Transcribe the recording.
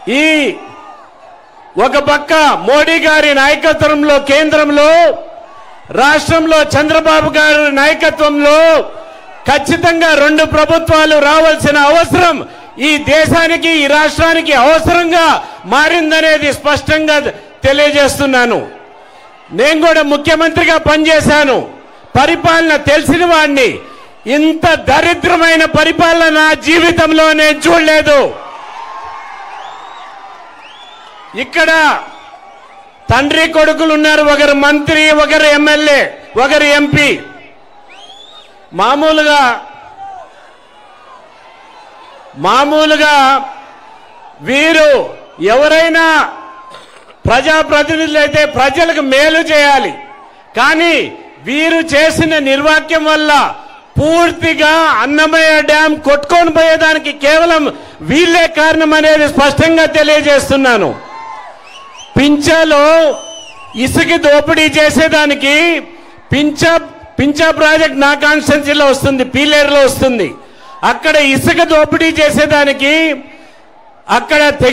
ఈ ఒక పక్క మోడీ గారి నాయకత్వంలో కేంద్రంలో, రాష్ట్రంలో చంద్రబాబు గారి నాయకత్వంలో ఖచ్చితంగా 2 ప్రభుత్వాలు రావాల్సిన అవసరం ఈ దేశానికి, ఈ రాష్ట్రానికి అవసరంగా మారిందనేది స్పష్టంగా తెలియజేస్తున్నాను. నేను కూడా ముఖ్యమంత్రిగా పనిచేశాను, పరిపాలన తెలిసిన వాడిని. ఇంత దరిద్రమైన పరిపాలన నా జీవితంలో నేను చూడలేదు. ఇక్కడ తండ్రి కొడుకులు ఉన్నారు, ఒకరు మంత్రి, ఒకరు ఎమ్మెల్యే, ఒకరు ఎంపీ. మామూలుగా వీరు ఎవరైనా ప్రజాప్రతినిధులు అయితే ప్రజలకు మేలు చేయాలి, కానీ వీరు చేసిన నిర్వాక్యం వల్ల పూర్తిగా అన్నమయ్య డ్యాం కొట్టుకొని పోయేదానికి కేవలం వీళ్ళే కారణం అనేది స్పష్టంగా తెలియజేస్తున్నాను. పింఛలో ఇసుక దోపిడీ చేసేదానికి పింఛా ప్రాజెక్ట్ నా కాన్స్టిట్యున్సీలో వస్తుంది, పీలేరులో వస్తుంది. అక్కడ ఇసుక దోపిడీ చేసేదానికి అక్కడ